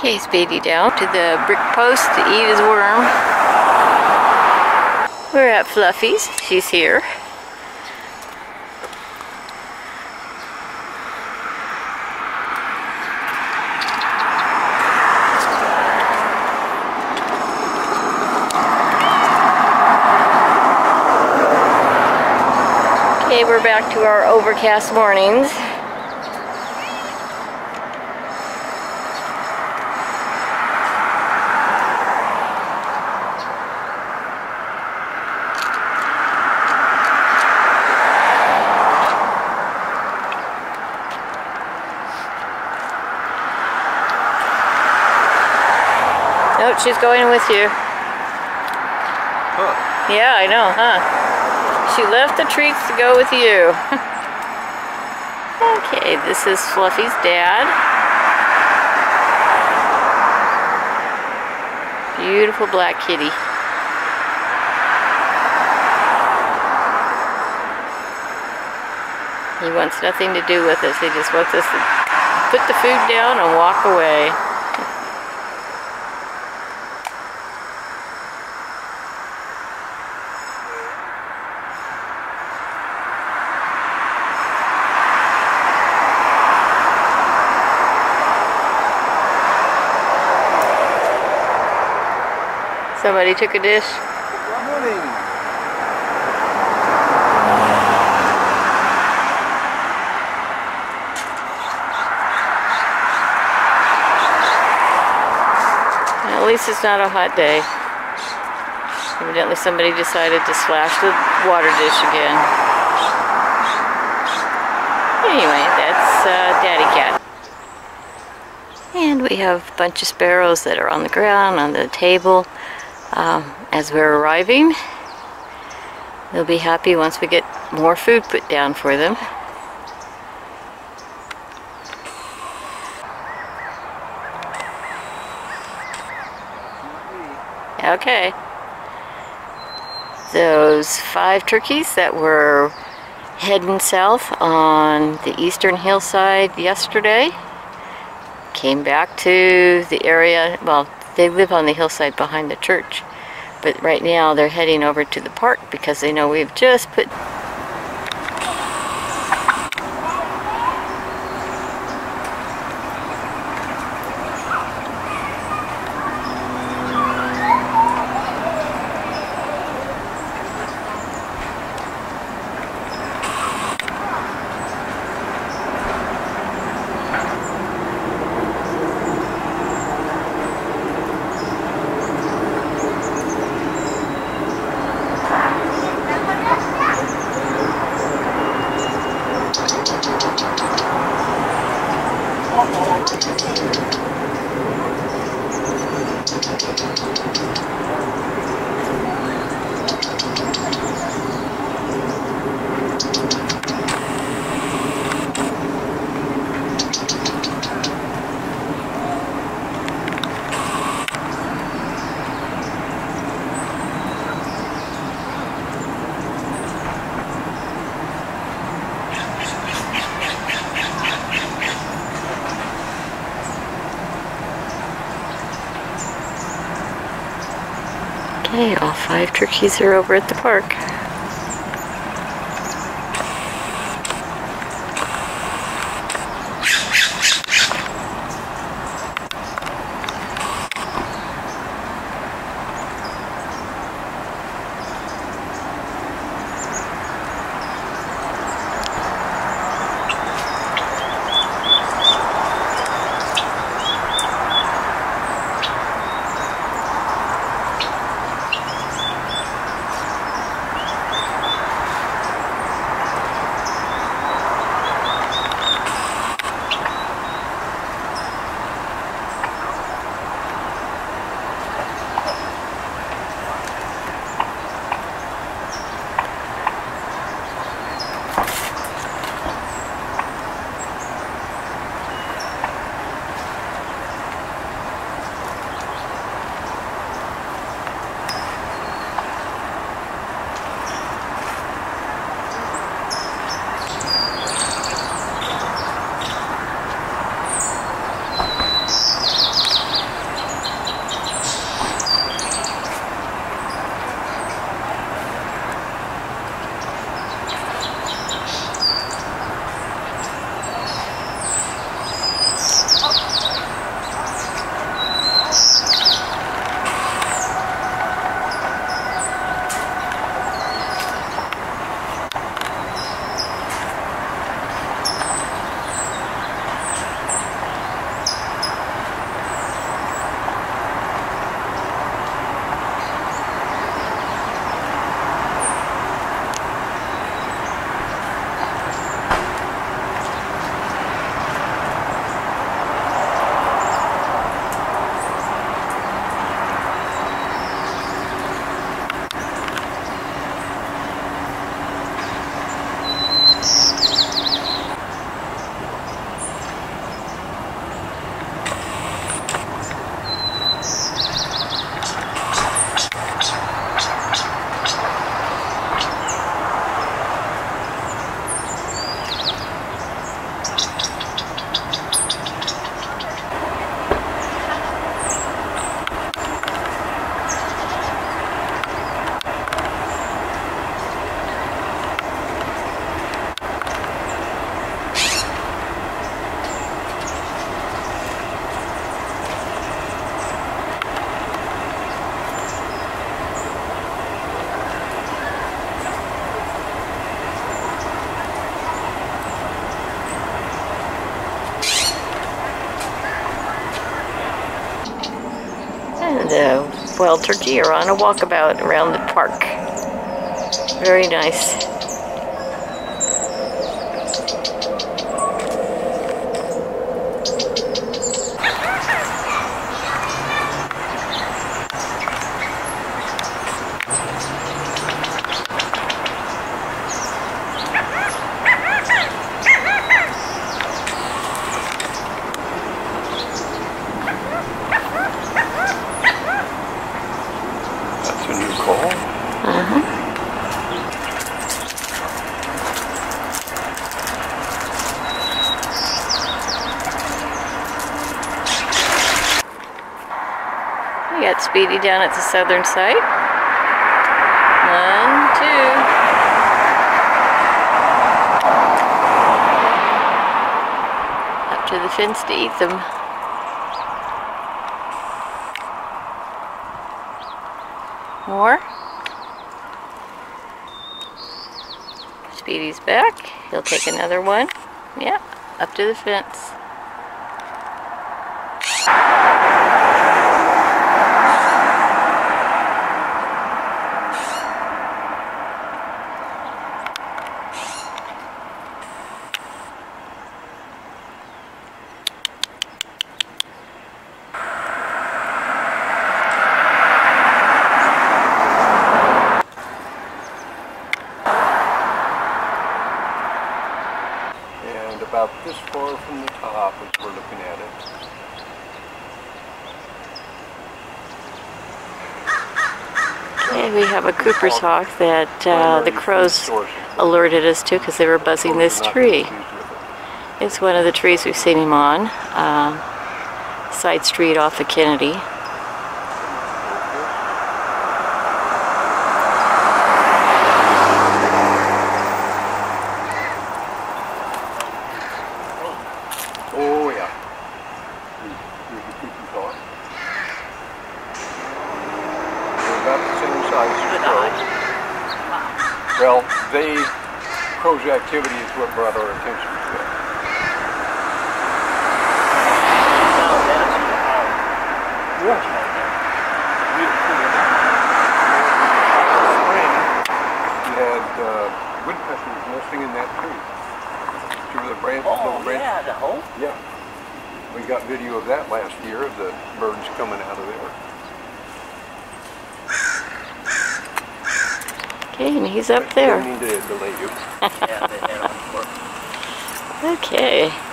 Okay, Speedy down to the brick post to eat his worm. We're at Fluffy's. She's here. Okay, we're back to our overcast mornings. Nope, she's going with you. Huh. Yeah, I know, huh? She left the treats to go with you. Okay, this is Fluffy's dad. Beautiful black kitty. He wants nothing to do with us. He just wants us to put the food down and walk away. Somebody took a dish. Good morning. At least it's not a hot day. Evidently somebody decided to splash the water dish again. Anyway, that's Daddy Cat. And we have a bunch of sparrows that are on the ground, on the table. As we're arriving, they'll be happy once we get more food put down for them. Okay. Those 5 turkeys that were heading south on the eastern hillside yesterday came back to the area. Well, they live on the hillside behind the church, but right now they're heading over to the park because they know we've just put Okay, all 5 turkeys are over at the park. And the wild turkey are on a walkabout around the park. Very nice. That's a new call. We got Speedy down at the southern side. 1, 2. Up to the fence to eat them. More. Speedy's back. He'll take another one. Yeah, up to the fence. About this far from the top as we're looking at it. Okay, we have a Cooper's hawk that the crows alerted us to because they were buzzing this tree. It's one of the trees we've seen him on, side street off of Kennedy. Oh yeah. Here's the Cooper's hawk. They're about the same size as crows. Well, crow's activity is what brought our attention to it. Yeah. Spring, you had woodpeckers nesting in that tree. Through the branch, yeah, the hole? Yeah. We got video of that last year, of the birds coming out of there. Okay, and he's up there. Didn't mean to delay you. Yeah, they had on work. Okay.